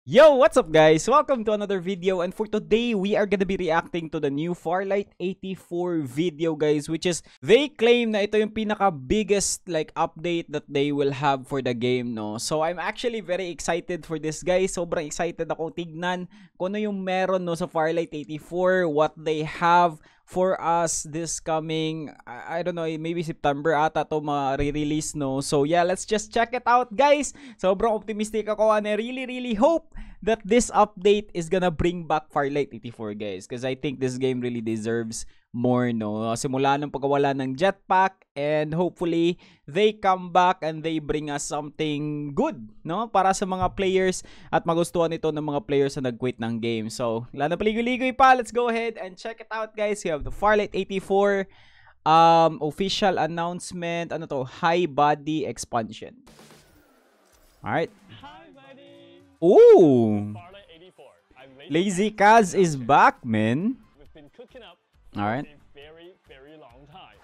Yo, what's up guys? Welcome to another video, and for today we are gonna be reacting to the new Farlight 84 video guys, which is they claim na ito yung pinaka biggest update that they will have for the game, no? So I'm actually very excited for this guys. Sobrang excited ako tignan kung ano yung meron no sa Farlight 84, what they have for us this coming, I don't know, maybe September ata to ma-release, no? So yeah, let's just check it out guys. Sobrang optimistic ako, and I really hope that this update is gonna bring back Farlight 84 guys, because I think this game really deserves more, no? Simula ng pagkawala ng jetpack, and hopefully they come back and they bring us something good, no? Para sa mga players at magustuhan ito ng mga players na nag-quit ng game. So, wala na paligoy-ligoy pa. Let's go ahead and check it out guys. You have the Farlight 84 official announcement. Ano to? High body expansion. Alright. Hi, buddy. Ooh. Farlight 84. I'm Lazy Kaz is back, man. We've been cooking up Alright. for a very long time.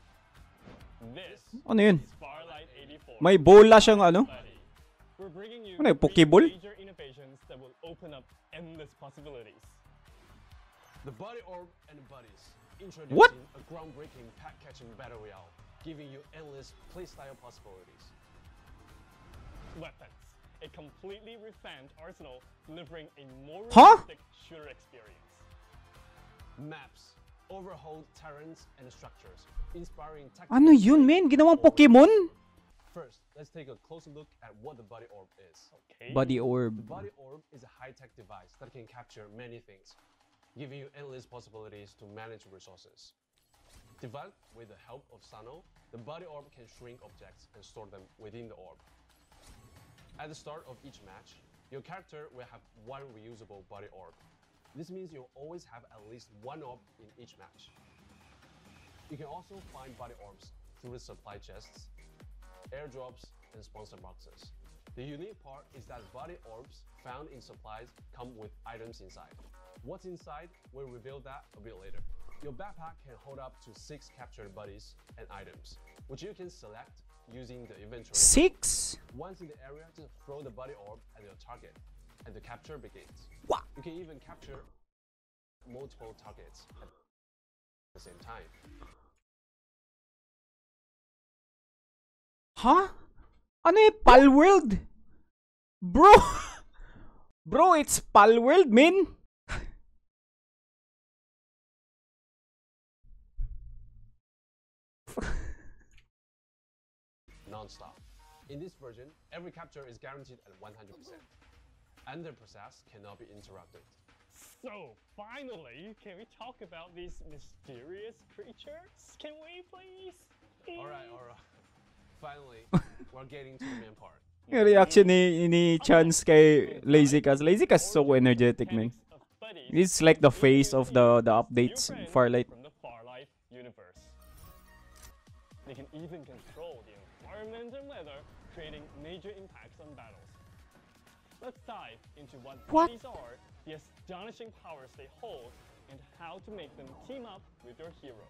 This Ano yun? is Farlight 84. May bola siyang ano? Buddy. We're bringing you Ano yun, three Pokeball? major innovations that will open up endless possibilities. The Body Orb and Buddies, introducing What? a groundbreaking pack-catching battle royale, giving you endless playstyle possibilities. Weapons. A completely revamped arsenal delivering a more Huh? realistic shooter experience. Maps, overhauled terrains and structures, inspiring tactical Ano yun, play man? Ginawang for- Pokemon? First, let's take a closer look at what the Body Orb is. Okay. Body The orb. Body Orb is a high-tech device that can capture many things, giving you endless possibilities to manage resources. Developed with the help of Sano, the Body Orb can shrink objects and store them within the orb. At the start of each match, your character will have one reusable Body Orb. This means you'll always have at least one orb in each match. You can also find Body Orbs through the supply chests, airdrops, and sponsor boxes. The unique part is that Body Orbs found in supplies come with items inside. What's inside, we'll reveal that a bit later. Your backpack can hold up to 6 captured buddies and items, which you can select using the inventory. 6? Once in the area, just throw the Body Orb at your target, and the capture begins. What? You can even capture multiple targets at the same time. Huh? Ano yung Palworld? Bro! Bro, it's Palworld, man! Non-stop. In this version, every capture is guaranteed at 100%, and the process cannot be interrupted. So, finally, can we talk about these mysterious creatures? Can we please? Alright. Finally, we're getting to the main part. Yung reaction ni Chance kay Lazy Kaz. Lazy Kaz is so energetic, man. He's like the face of the updates in Farlight. From the Farlight universe. They can even control the environment and weather, creating major impacts on battles. Let's dive into what buddies are, the astonishing powers they hold, and how to make them team up with your hero.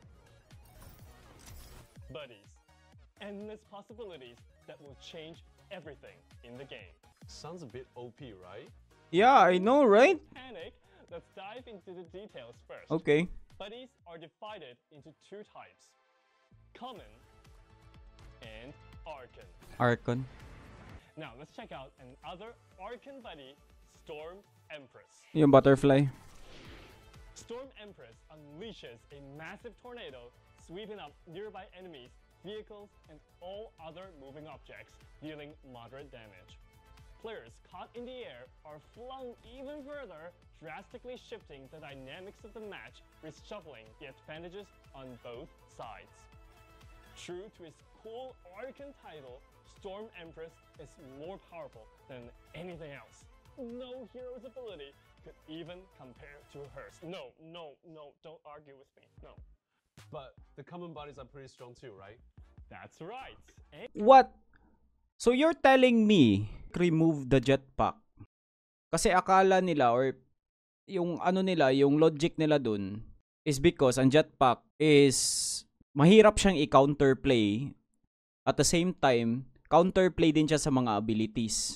Buddies. Endless possibilities that will change everything in the game. Sounds a bit OP, right? Yeah, I know, right? Panic. Let's dive into the details first. Okay. Buddies are divided into two types: common and Archon. Archon. Now let's check out another Archon buddy, Storm Empress. Yung butterfly. Storm Empress unleashes a massive tornado, sweeping up nearby enemies, vehicles, and all other moving objects, dealing moderate damage. Players caught in the air are flung even further, drastically shifting the dynamics of the match, reshuffling the advantages on both sides. True to its cool Archon title, Storm Empress is more powerful than anything else. No hero's ability could even compare to hers. No, don't argue with me. No. But the common bodies are pretty strong too, right? That's right. And What? So you're telling me remove the jetpack? Kasi akala nila or yung ano nila, yung logic nila dun is because ang jetpack is mahirap siyang i-counterplay, at the same time counterplay din siya sa mga abilities.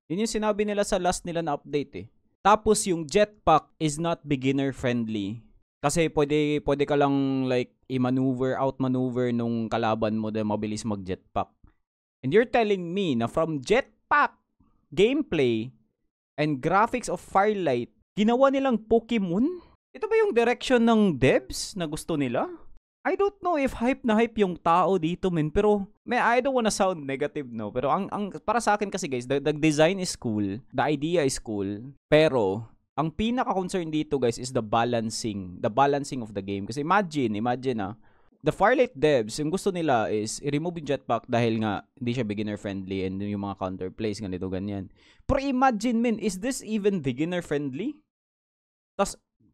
Yun yung sinabi nila sa last nila na update eh. Tapos yung jetpack is not beginner friendly. Kasi pwede ka lang like outmaneuver nung kalaban mo dahil mabilis mag-jetpack. And you're telling me na from jetpack, gameplay, and graphics of Firelight, ginawa nilang Pokemon? Ito ba yung direction ng devs na gusto nila? I don't know if hype na hype yung tao dito, men. Pero, I don't wanna sound negative, no? Pero ang para sa akin kasi, guys, the design is cool. The idea is cool. Pero, ang pinaka-concern dito, guys, is the balancing. The balancing of the game. Kasi imagine, the Firelight devs, yung gusto nila is i-remove yung jetpack dahil nga hindi siya beginner-friendly and yung mga counterplays, ganito, ganyan. Pero imagine, men, is this even beginner-friendly? Tas,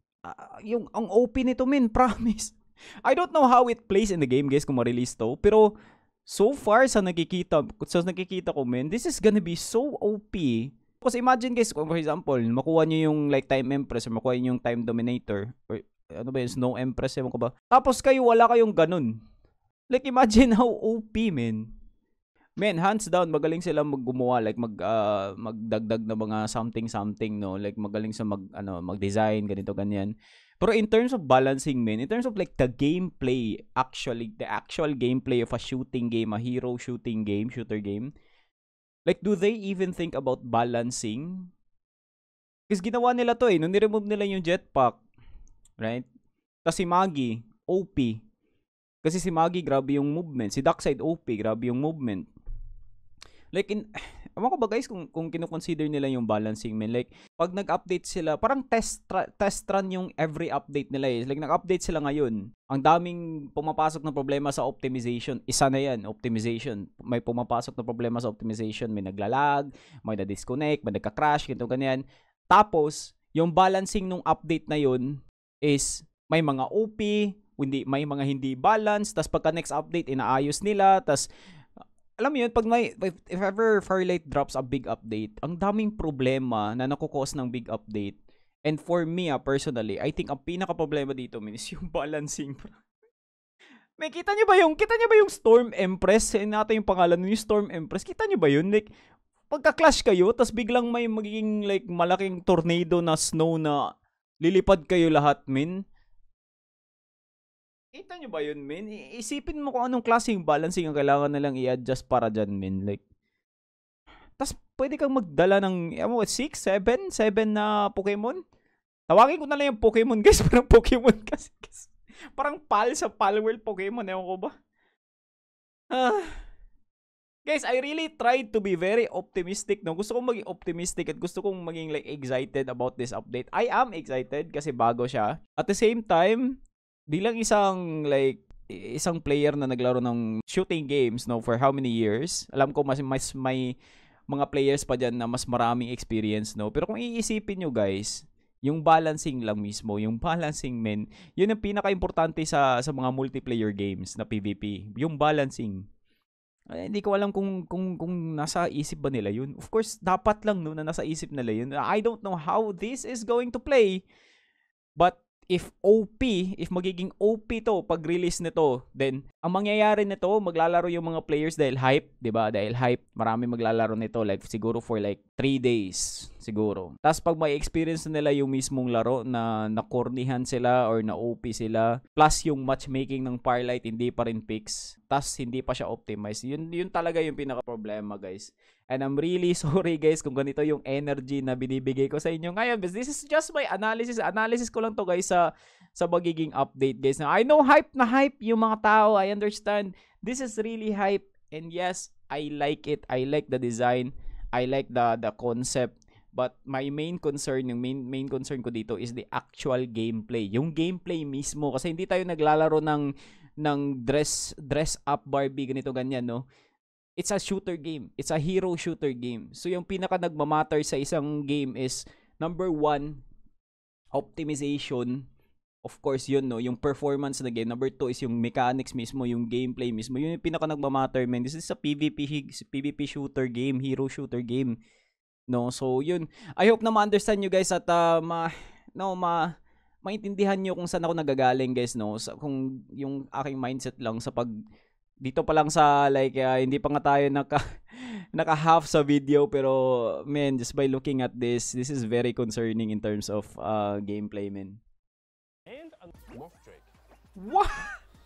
ang OP nito, men, promise. I don't know how it plays in the game, guys, kung ma-release to. Pero, so far, sa nakikita ko, men, this is gonna be so OP. Kasi imagine, guys, kung for example, makuha nyo yung like Time Empress or makuha nyo yung Time Dominator or ano ba yun, Snow Empress, ewan ko ba. Tapos kayo, wala kayong ganun. Like, imagine how OP, men. Men, hands down, magaling sila gumawa, like magdagdag na mga something, no? Like, magaling sa mag-design, ganito, ganyan. Pero in terms of balancing, men, in terms of like the gameplay, the actual gameplay of a shooting game, a hero shooter game, like, do they even think about balancing? Kasi ginawa nila to nung ni-remove nila yung jetpack, right? Tapos si Magi, OP. Kasi si Magi, grabe yung movement. Si Darkseid, OP, grabe yung movement. Like, ewan ko ba, guys, kung kino-consider nila yung balancing, men. Like, pag nag-update sila, parang test run yung every update nila eh. Like, nag-update sila ngayon. Ang daming pumapasok na problema sa optimization. Isa na yan, optimization. May pumapasok na problema sa optimization. May naglalag, may na-disconnect, may nagka-crash, ganito, ganyan. Tapos, yung balancing nung update na yun is may mga OP, may mga hindi balance, tas pagka next update, inaayos nila, tas alam mo yun, if ever Firelight drops a big update, ang daming problema na nakukos ng big update. And for me, personally, I think ang pinaka-problema dito, is yung balancing. May kita nyo ba yung Storm Empress? Natin yung pangalan nun, yung Storm Empress. Kita nyo ba yun? Like, pagka-clash kayo, tas biglang may magiging like malaking tornado na snow na lilipad kayo lahat, men. Kita nyo ba yun, men? Isipin mo kung anong klaseng balancing ang kailangan nalang i-adjust para dyan, men. Like, tas pwede kang magdala ng 6, 7 na Pokemon. Tawagin ko na lang yung Pokemon, guys. Parang Pokemon kasi. Parang PAL sa Palworld Pokemon. Ewan ko ba? Guys, I really tried to be very optimistic. No? Gusto kong maging optimistic at gusto kong maging like excited about this update. I am excited kasi bago siya. At the same time, bilang isang player na naglaro ng shooting games, no, for how many years, alam ko mas may mga players pa dyan na mas maraming experience, no. Pero kung iisipin nyo, guys, yung balancing lang mismo, yung balancing, men, yun ang pinaka-importante sa mga multiplayer games na PvP, yung balancing. Hindi ko alam kung nasa isip ba nila yun. Of course, dapat lang, no, na nasa isip nila yun. I don't know how this is going to play, but if magiging OP to pag-release nito, then ang mangyayari nito, maglalaro yung mga players dahil hype, 'di ba? Dahil hype, marami maglalaro nito like siguro for like 3 days siguro. Tapos pag may experience na nila yung mismong laro na nakornihan sila or na OP sila, plus yung matchmaking ng Firelight hindi pa rin fix, tapos hindi pa siya optimized. Yun talaga yung pinaka-problema, guys. And I'm really sorry, guys, kung ganito yung energy na binibigay ko sa inyo ngayon. But this is just my analysis. Analysis ko lang to, guys, sa magiging update, guys. Now, I know hype na hype yung mga tao. I understand. This is really hype. And yes, I like it. I like the design. I like the concept. But my main concern, yung main concern ko dito is the actual gameplay. Yung gameplay mismo. Kasi hindi tayo naglalaro ng dress up Barbie, ganito, ganyan, no? It's a shooter game. It's a hero shooter game. So, yung pinaka nagmamatter sa isang game is, number 1, optimization. Of course, yun, no? Yung performance na game. Number 2 is yung mechanics mismo, yung gameplay mismo. Yun yung pinaka nagmamatter, man. This is a PvP shooter game, hero shooter game. No? So, yun. I hope na ma-understand nyo, guys, at maintindihan nyo kung saan ako nagagaling, guys, no? Kung yung aking mindset lang sa dito pa lang sa like hindi pa nga tayo naka-half sa video, pero man, just by looking at this is very concerning in terms of gameplay, man. And Morph Drake. What?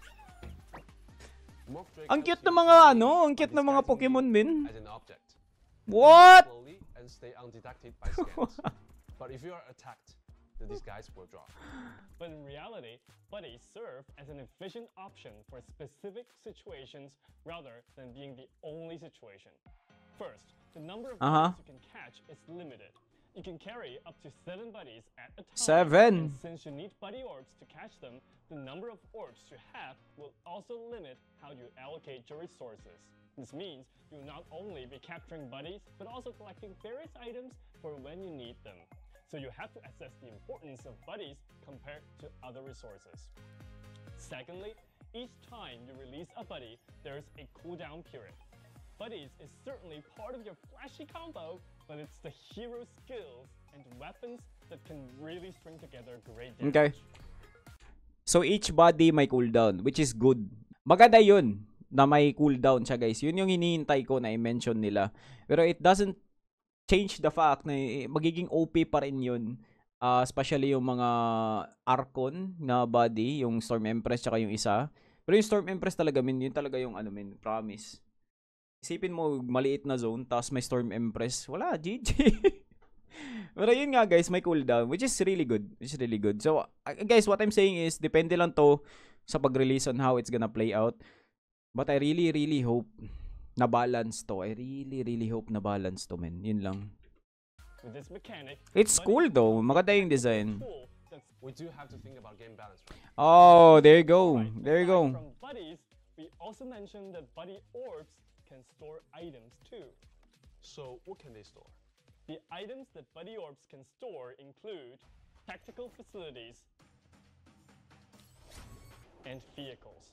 Morph Drake Ang helps cute you ng mga play ano, ang by cute ng mga disguising Pokemon, you man. as an object. What? Slowly and stay undetected by scans. But if you are attacked, the disguise will drop. But in reality, buddies serve as an efficient option for specific situations rather than being the only situation. First, the number of buddies you can catch is limited. You can carry up to 7 buddies at a time. 7? And since you need buddy orbs to catch them, the number of orbs you have will also limit how you allocate your resources. This means you'll not only be capturing buddies, but also collecting various items for when you need them. So you have to assess the importance of buddies compared to other resources. Secondly, each time you release a buddy, there's a cooldown period. Buddies is certainly part of your flashy combo, but it's the hero skills and weapons that can really string together great damage. Okay. So each body may cooldown, which is good. Maganda yun na may cooldown siya, guys. Yun yung hinihintay ko na i-mention nila. Pero it doesn't change the fact na magiging OP pa rin yun. Especially yung mga Archon na body, yung Storm Empress tsaka yung isa. Pero yung Storm Empress talaga, yun talaga yung promise. Isipin mo, maliit na zone, tapos may Storm Empress. Wala, GG. Pero yun nga, guys, may cooldown, which is really good. So, guys, what I'm saying is, depende lang to sa pag-release on how it's gonna play out. But I really, really hope na balance to. I really hope na balance to, man. Yun lang. With this mechanic, It's cool though. Maganda yung design. We do have to think about game balance, right? Oh, there you go. There you go. From buddies, we also mentioned that buddy orbs can store items too. So what can they store? The items that buddy orbs can store include tactical facilities and vehicles.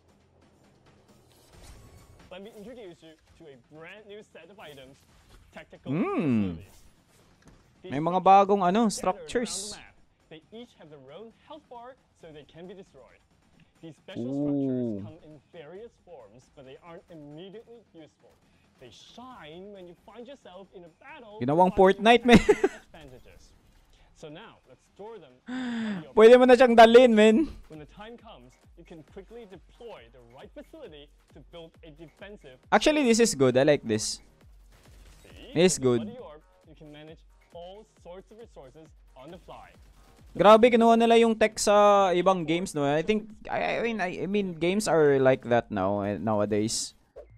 Let me introduce you to a brand new set of items, tactical facilities. These May mga features bagong are scattered around structures. the map. They each have their own health bar, so they can be destroyed. These special structures come in various forms, but they aren't immediately useful. They shine when you find yourself in a battle. Ginawang providing Fortnite, man. tactical advantages. So now, let's store them. Pwede mo na siyang dalhin, man. When the time comes, you can quickly deploy the right facility to build a defensive. Actually, this is good. I like this. See? It's With the good. Buddy Orb, you can manage all sorts of resources on the fly. Grabe, kinuha nila yung tech sa ibang games, no? I think, I mean, games are like that now, nowadays.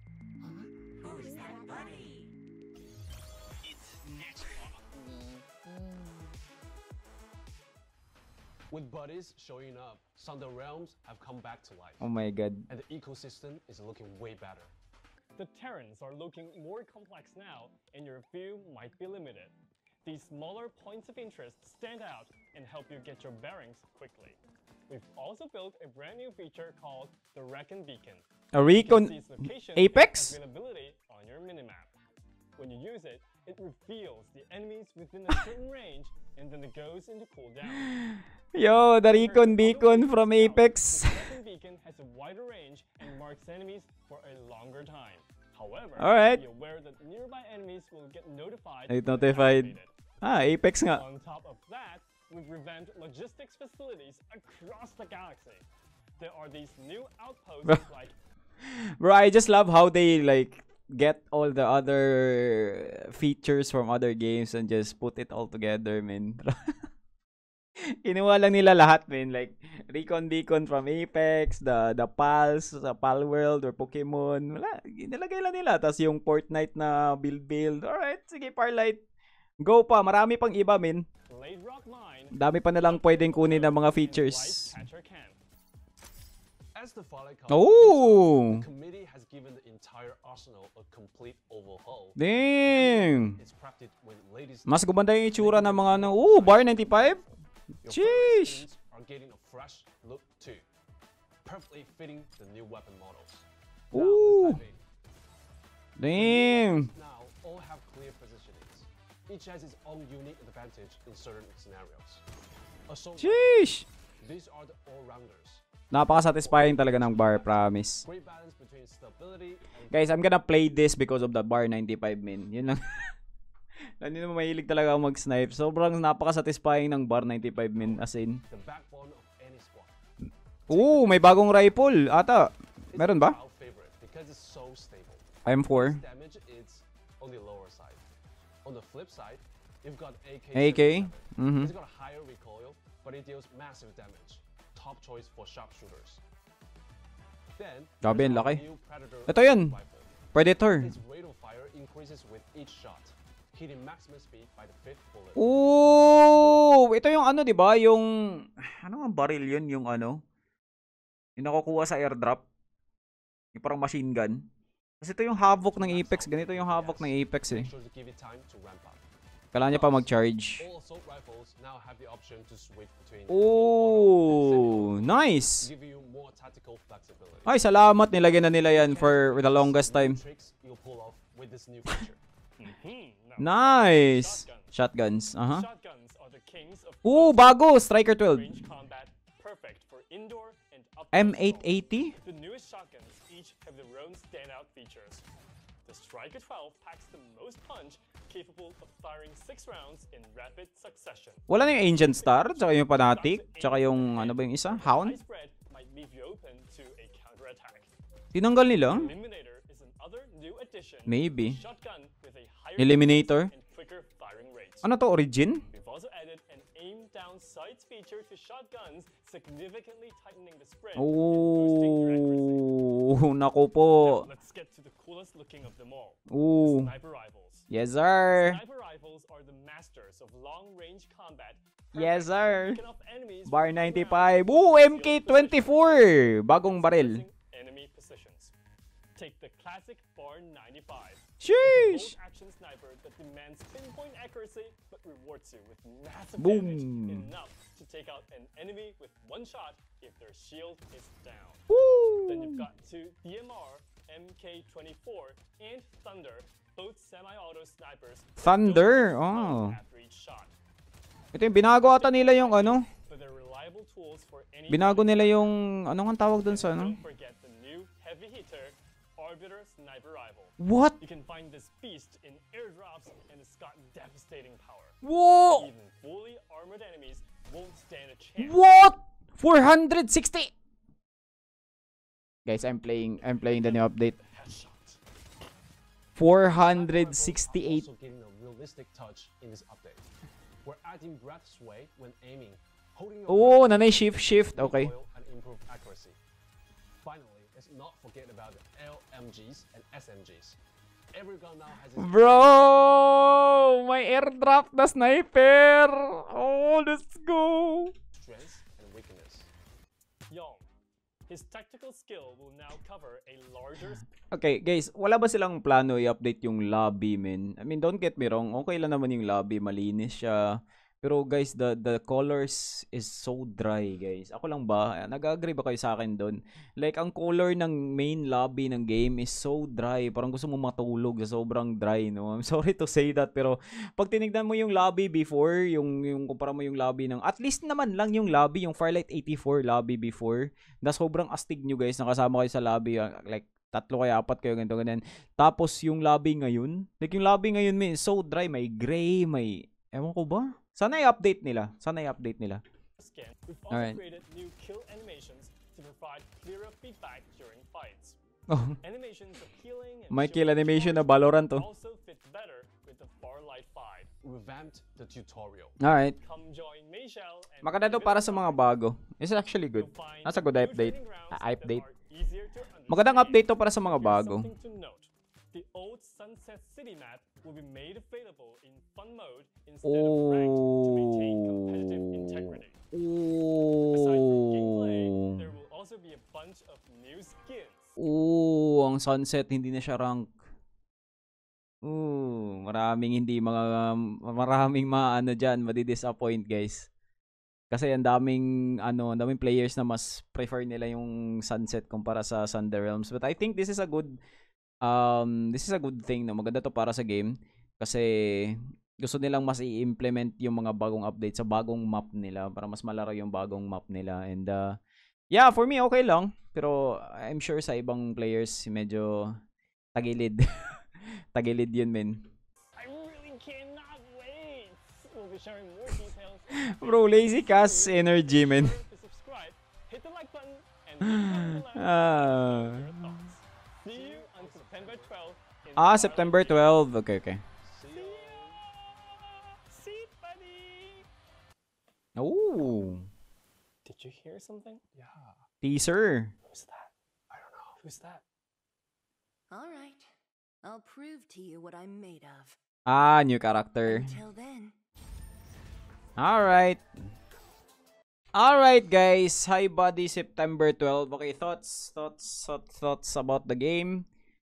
With buddies showing up, Sunder Realms have come back to life. Oh my god. And the ecosystem is looking way better. The terrains are looking more complex now, and your view might be limited. These smaller points of interest stand out and help you get your bearings quickly. We've also built a brand new feature called the Recon Beacon. A You can recon see its location Apex? and availability on your minimap. When you use it, it reveals the enemies within a certain range, and then it goes into cooldown. Yo, the recon beacon from Apex. The Recon Beacon has a wider range and marks enemies for a longer time. However, Alright. be aware that nearby enemies will get notified. Get when notified. activated. Apex nga. On top of that, we've revamped logistics facilities across the galaxy. There are these new outposts like Bro, I just love how they like get all the other features from other games and just put it all together, man. Kinuha lang nila lahat, man. Like, Recon Beacon from Apex, the Pals, sa Pal World or Pokemon. Wala, nilagay lang nila. Tapos yung Fortnite na build. Alright, sige, Parlight. Go pa, marami pang iba, man. Blade Rock Mine, Dami pa na lang pwedeng kunin ng mga and features. Catcher Camp. As the Firelight Oh! the committee has given the entire arsenal a complete overhaul. Dang! It's crafted with latest. Mas gumanda yung itsura ng mga ano. Ooh, Bar 95? Your Sheesh! skins are getting a fresh look too, perfectly fitting the new weapon models. Now, Ooh. let's dive in. Dang! Now all have clear positionings. Each has its own unique advantage in certain scenarios. Assault rifles, Sheesh! these are the all-rounders. Napaka-satisfying talaga ng bar, promise. Great balance between stability and Guys, I'm gonna play this because of the bar 95 min. Yun lang. Hindi naman mahilig talaga ako mag-snipe. Sobrang napaka-satisfying ng bar 95 min as in. the backbone of any squad. May bagong rifle ata. Meron ba? Our favorite because it's so stable. M4. Damage is on the lower side. On the flip side, you've got AK. AK. It's got a higher recoil, but it deals massive damage. Top choice for sharpshooters. Then, Grabe, there's ang our laki. new Predator Ito yun. rifle. Predator. Its rate of fire increases with each shot, hitting maximum speed by the fifth bullet. Ito yung ano, 'di ba? Yung ano ang baril 'yun, yung ano? Yung nakukuha sa airdrop. Yung parang machine gun. Kasi ito yung havoc ng Apex, ganito yung havoc ng Apex eh. Make sure to give it time to ramp up. Kailangan niya pa mag-charge. All assault rifles now have the option to switch between Nice. give you more tactical flexibility. Ay, salamat, nilagyan na nila yan for the longest time. Tricks you'll pull off with this new feature. Now, Nice. shotguns. Shotguns, Shotguns are the kings of bago, Striker 12. range combat, perfect for indoor and up M880? The newest shotguns each have their own standout features. The Striker 12 packs the most punch, capable of firing 6 rounds in rapid succession. Wala na yung Ancient Star, tsaka yung Fanatic, tsaka yung ano ba yung isa? Hound? High spread might leave you open to a counterattack. Tinanggal nila? Eliminator is another new addition. Maybe. Shotgun with a higher Eliminator? and quicker firing rates. Ano to, Origin? We've also added an aim down sights feature to shotguns, significantly tightening the spread and boosting your accuracy. Naku po. Now, let's get to the coolest looking of them all. Ooh. Sniper rifles. Yes, sir. Sniper rifles are the masters of long-range combat. Yes, sir. Picking off enemies with Bar few 95. rounds, MK24. Bagong baril. enemy positions. Take the classic Bar 95. Sheesh. Bolt action sniper that demands pinpoint accuracy but rewards you with massive Boom. damage, enough to take out an enemy with one shot if their shield is down. Then you've got two DMR, MK24, and Thunder, both semi-auto snipers. that Thunder, don't explode oh. after each shot. Ito yung binago ata nila yung ano. But they're reliable tools for any Binago nila yung, ano nga tawag dun sa ano? Don't forget the new heavy hitter, Arbiter Sniper Rifle. What? You can find this beast in airdrops and it's got devastating power. Whoa! Even fully armored enemies won't stand a chance. What? 460! Guys, I'm playing the new update. Headshot. 468. Also getting a realistic touch in this update. We're adding breath sway when aiming, holding your Oh, breath, nanay shift. Okay. recoil, and improve accuracy. Finally, let's not forget about the LMGs and SMGs. Every gun now has its Bro! May airdrop na sniper! Oh, let's go! strengths and weakness. Yong. His tactical skill will now cover a larger Okay, guys, wala ba silang plano i-update yung lobby, men? I mean, don't get me wrong, okay lang naman yung lobby, malinis siya. Pero guys, the colors is so dry, guys. Ako lang ba? Nag-agree ba kayo sa akin doon? Like, ang color ng main lobby ng game is so dry. Parang gusto mo matulog sa sobrang dry, no? I'm sorry to say that, pero pag tinignan mo yung lobby before, yung kumpara mo yung lobby ng, at least naman lang yung lobby, yung Firelight 84 lobby before, na sobrang astig nyo, guys. Nakasama kayo sa lobby, like, 3 kaya 4 kayo, ganito, ganyan. Tapos, yung lobby ngayon, like, yung lobby ngayon, man, so dry. May gray, may, ewan ko ba? Sana i-update nila. skin. We've also Alright. created new kill animations to provide clearer feedback during fights. Oh, Animations of healing and may kill shielding animation na charge Valorant to. also fits better with the Farlight 5. Revamped the tutorial. Alright. Come join Mayshell and Maganda to para sa mga bago. It's actually good. You'll find That's a good new update. training grounds Update. that are easier to understand. Magandang update to para sa mga Here's bago. something to note. The old Sunset City map will be made available in fun mode instead of ranked to maintain competitive integrity. Aside from gameplay, there will also be a bunch of new skins. Ang Sunset hindi na siya rank. Maraming maano diyan, madi-disappoint, guys. Kasi ang daming players na mas prefer nila yung Sunset kumpara sa Thunder Realms. But I think this is a good thing, no. Maganda to para sa game kasi gusto nilang mas i-implement yung mga bagong update sa bagong map nila para mas malaro yung bagong map nila, and Yeah, for me okay lang. Pero I'm sure sa ibang players medyo tagilid. Tagilid yun, men. I really cannot wait. We'll be sharing more details. Bro, lazy cast energy, men. To subscribe, hit the like button, and leave a comment below Ah, your thoughts. See you on September 12th. in September Farlight 12. Okay, okay. See ya! See, buddy! Oh, Did you hear something? Yeah. teaser. Who's that? I don't know. Who's that? All right. I'll prove to you what I'm made of. New character. Until then. Alright. Alright, guys. Hi, buddy. September 12. Okay, thoughts about the game.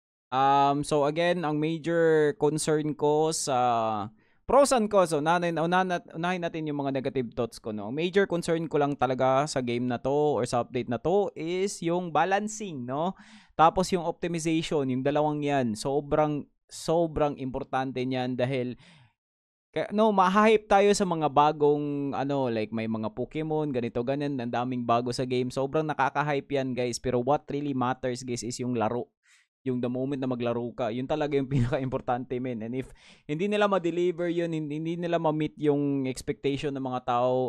So again, ang major concern ko sa pros and cons. So, unahin natin yung mga negative thoughts ko, no? Ang major concern ko lang talaga sa game na to or sa update na to is yung balancing, no? Tapos yung optimization, yung dalawang yan. Sobrang importante niyan dahil ma-hype tayo sa mga bagong like may mga Pokemon, ganito ganyan, ang daming bago sa game. Sobrang nakaka-hype yan, guys. Pero what really matters, guys, is yung laro. Yung the moment na maglaro ka, yun talaga yung pinaka-importante, men. And if hindi nila ma-deliver yun, hindi nila ma-meet yung expectation ng mga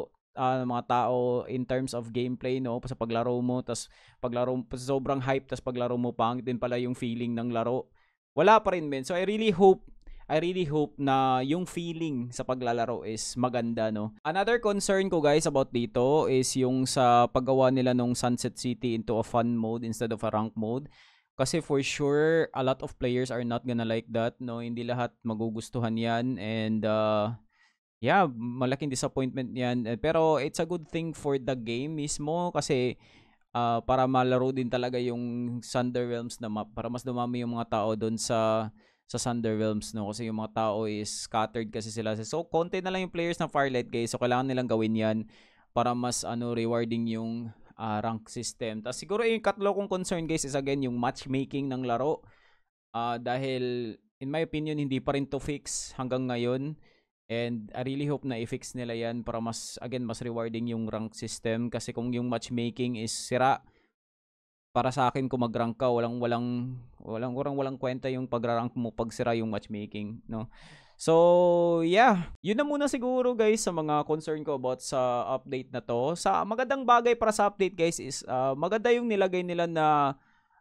tao in terms of gameplay, no, sa paglaro mo, tas paglaro sobrang hype, tas paglaro mo pangit din pala yung feeling ng laro. Wala pa rin, men. So I really hope na yung feeling sa paglalaro is maganda, no. Another concern ko, guys, about dito is yung sa paggawa nila nung Sunset City into a fun mode instead of a rank mode. Kasi for sure, a lot of players are not gonna like that, no? Hindi lahat magugustuhan yan. And, yeah, malaking disappointment yan. Pero it's a good thing for the game mismo kasi para malaro din talaga yung Thunder Realms na map. Para mas dumami yung mga tao doon sa Thunder Realms, no? Kasi yung mga tao is scattered kasi sila. So, konti na lang yung players ng Firelight, guys. So, kailangan nilang gawin yan para mas rewarding yung rank system. Tapos siguro yung katlo kong concern, guys, is again yung matchmaking ng laro. Dahil in my opinion hindi pa rin to fix hanggang ngayon. And I really hope na i-fix nila yan para mas rewarding yung rank system. Kasi kung yung matchmaking is sira, para sa akin kung mag-rank ka, walang kwenta yung pag-rank mo pag sira yung matchmaking, no? So, yeah. Yun na muna siguro, guys, sa mga concern ko about sa update na to. Sa magandang bagay para sa update, guys, is maganda yung nilagay nila na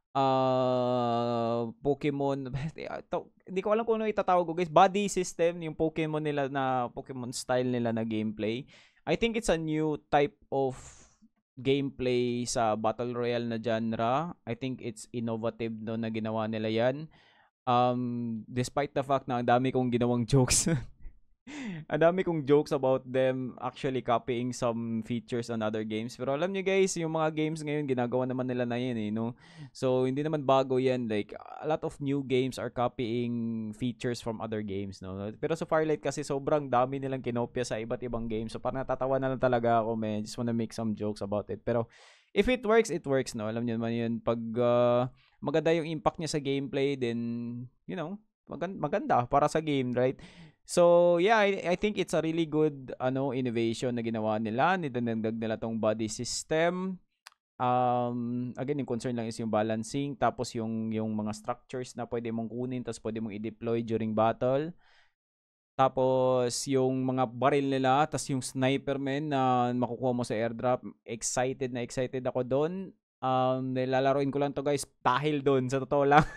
Pokemon. Hindi ko alam kung ano itatawag ko, guys. Body system, yung Pokemon nila na Pokemon style nila na gameplay. I think it's a new type of gameplay sa Battle Royale na genre. I think it's innovative, no, na ginawa nila yan. Despite the fact na ang dami kong ginawang jokes ang dami kong jokes about them actually copying some features on other games, pero alam nyo, guys, yung mga games ngayon ginagawa naman nila na yan, no? So hindi naman bago yan. Like a lot of new games are copying features from other games, no? Pero sa Firelight kasi sobrang dami nilang kinopya sa iba't ibang games, so parang natatawa na lang talaga ako, man. Just wanna make some jokes about it. Pero if it works, it works, no? Alam nyo naman yun, pag maganda yung impact niya sa gameplay, then, you know, maganda para sa game, right? So, yeah, I think it's a really good innovation na ginawa nila. Nidagdag nila tong body system. Again, yung concern lang is yung balancing, tapos yung mga structures na pwede mong kunin, tapos pwede mong i-deploy during battle. Tapos yung mga baril nila, tapos yung sniper, men, na makukuha mo sa airdrop. Excited ako doon. Nilalaroin ko lang to, guys, dahil doon, sa totoo lang.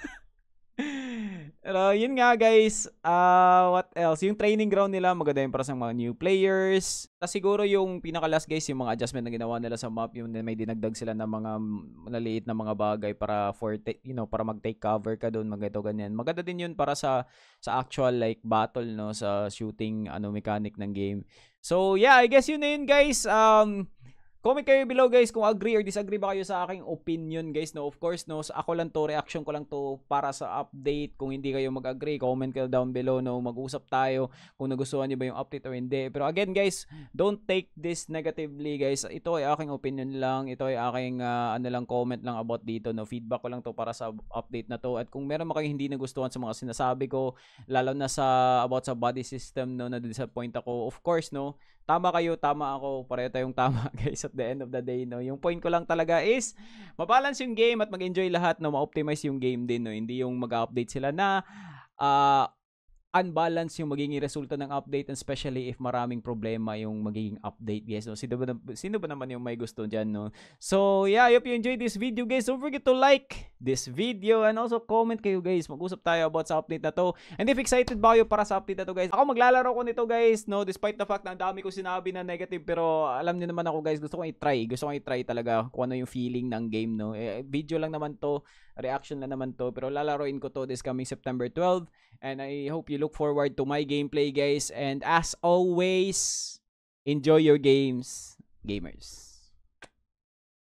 Pero yun nga, guys, what else? Yung training ground nila, maganda yun para sa mga new players. Tapos siguro yung pinaka-last, guys, yung mga adjustment na ginawa nila sa map, yung may dinagdag sila ng mga malaliit na mga bagay para para mag-take cover ka doon, magito ganyan. Maganda din yun para sa actual like battle, no, sa shooting mechanic ng game. So yeah, I guess yun na yun, guys. Comment kayo below, guys, kung agree or disagree ba kayo sa aking opinion, guys, no? Of course, no, ako lang to, reaction ko lang to para sa update. Kung hindi kayo mag-agree, comment kayo down below, no? Mag-usap tayo kung nagustuhan niyo ba yung update or hindi. Pero again, guys, don't take this negatively, guys. Ito ay aking opinion lang. Ito ay aking lang, comment lang about dito, no? Feedback ko lang to para sa update na to. At kung meron mo kayong hindi nagustuhan sa mga sinasabi ko, lalo na about sa body system, no, na-disappoint ako, of course, no, tama kayo, tama ako, pareho tayong tama guys at the end of the day, no. Yung point ko lang talaga is mabalance yung game at mag-enjoy lahat, no, ma-optimize yung game din, no. Hindi yung mag-update sila na unbalance yung magiging resulta ng update, and especially if maraming problema yung magiging update, guys. No? Sino ba naman yung may gusto dyan, no? So, yeah, I hope you enjoyed this video, guys. Don't forget to like this video and also comment kayo, guys. Mag-usap tayo about sa update na to. And if excited ba kayo para sa update na to, guys? Ako maglalaro ko nito, guys, no? Despite the fact na ang dami ko sinabi na negative, pero alam niyo naman ako, guys, gusto kong i-try. Gusto kong i-try talaga kung ano yung feeling ng game, no? Video lang naman to, reaction lang naman to, pero lalaroin ko to this coming September 12. And I hope you look forward to my gameplay, guys. And as always, enjoy your games, gamers.